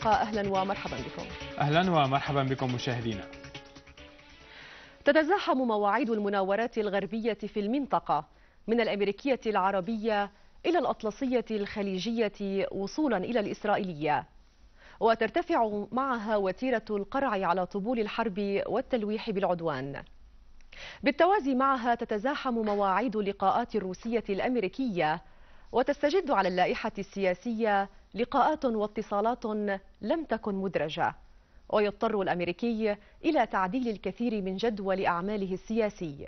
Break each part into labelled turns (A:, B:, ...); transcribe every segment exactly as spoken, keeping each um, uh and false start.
A: صباح، أهلا ومرحبا بكم.
B: أهلا ومرحبا بكم مشاهدينا.
A: تتزاحم مواعيد المناورات الغربية في المنطقة من الأمريكية العربية إلى الأطلسية الخليجية وصولا إلى الإسرائيلية، وترتفع معها وتيرة القرع على طبول الحرب والتلويح بالعدوان. بالتوازي معها تتزاحم مواعيد اللقاءات الروسية الأمريكية، وتستجد على اللائحة السياسية لقاءات واتصالات لم تكن مدرجة، ويضطر الأمريكي إلى تعديل الكثير من جدول أعماله السياسي.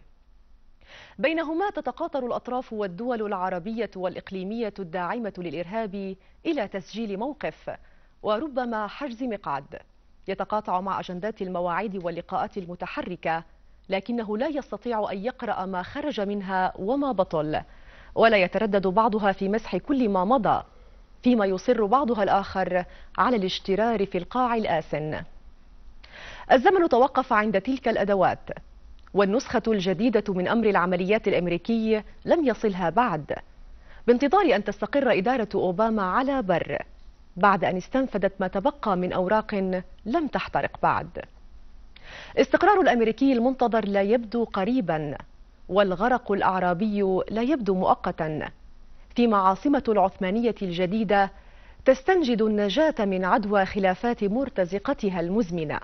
A: بينهما تتقاطر الأطراف والدول العربية والإقليمية الداعمة للإرهاب إلى تسجيل موقف وربما حجز مقعد يتقاطع مع أجندات المواعيد واللقاءات المتحركة، لكنه لا يستطيع أن يقرأ ما خرج منها وما بطل، ولا يتردد بعضها في مسح كل ما مضى، فيما يصر بعضها الآخر على الاشترار في القاع الآسن. الزمن توقف عند تلك الأدوات، والنسخة الجديدة من أمر العمليات الأمريكي لم يصلها بعد، بانتظار أن تستقر إدارة أوباما على بر بعد أن استنفدت ما تبقى من أوراق لم تحترق بعد. استقرار الأمريكي المنتظر لا يبدو قريبا، والغرق الأعرابي لا يبدو مؤقتا، فيما عاصمة العثمانية الجديدة تستنجد النجاة من عدوى خلافات مرتزقتها المزمنة.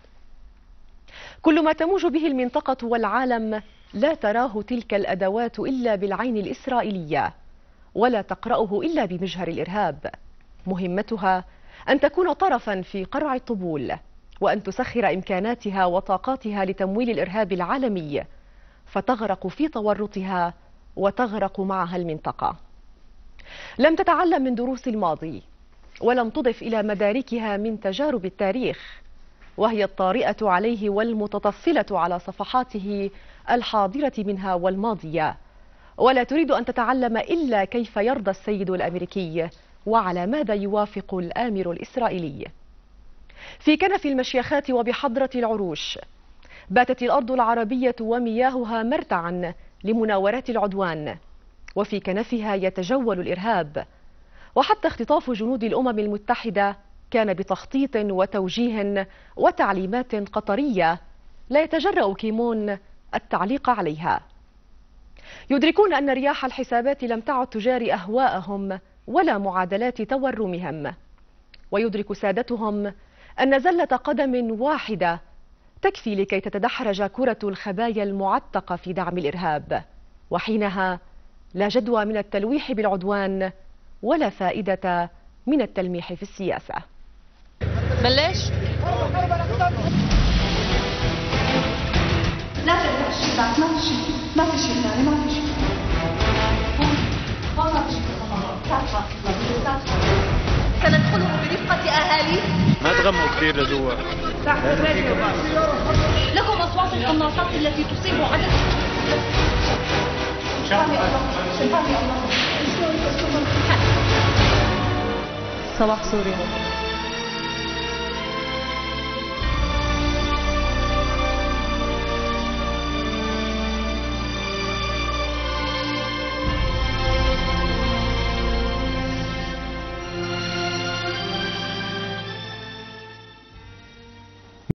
A: كل ما تموج به المنطقة والعالم لا تراه تلك الأدوات إلا بالعين الإسرائيلية، ولا تقرأه إلا بمجهر الإرهاب. مهمتها أن تكون طرفا في قرع الطبول، وأن تسخر إمكاناتها وطاقاتها لتمويل الإرهاب العالمي، فتغرق في تورطها وتغرق معها المنطقة. لم تتعلم من دروس الماضي، ولم تضف إلى مداركها من تجارب التاريخ، وهي الطارئة عليه والمتطفلة على صفحاته الحاضرة منها والماضية، ولا تريد أن تتعلم إلا كيف يرضى السيد الأمريكي وعلى ماذا يوافق الآمر الإسرائيلي. في كنف المشيخات وبحضرة العروش باتت الأرض العربية ومياهها مرتعا لمناورات العدوان، وفي كنفها يتجول الإرهاب، وحتى اختطاف جنود الأمم المتحدة كان بتخطيط وتوجيه وتعليمات قطرية لا يتجرأ كيمون التعليق عليها. يدركون أن رياح الحسابات لم تعد تجاري أهواءهم ولا معادلات تورمهم، ويدرك سادتهم أن زلة قدم واحدة تكفي لكي تتدحرج كرة الخبايا المعتقة في دعم الإرهاب، وحينها لا جدوى من التلويح بالعدوان ولا فائدة من التلميح في السياسة.
C: بلش؟
D: لا تبدأ الشيء بعد، ما في شيء، ما في شيء ثاني، ما في شيء. ما في شيء.
C: سندخله برفقة أهالي.
B: ما تغموا كثير لجوا.
C: لكم أصوات القناصات التي تصيب عدد.
D: صباح سوريا.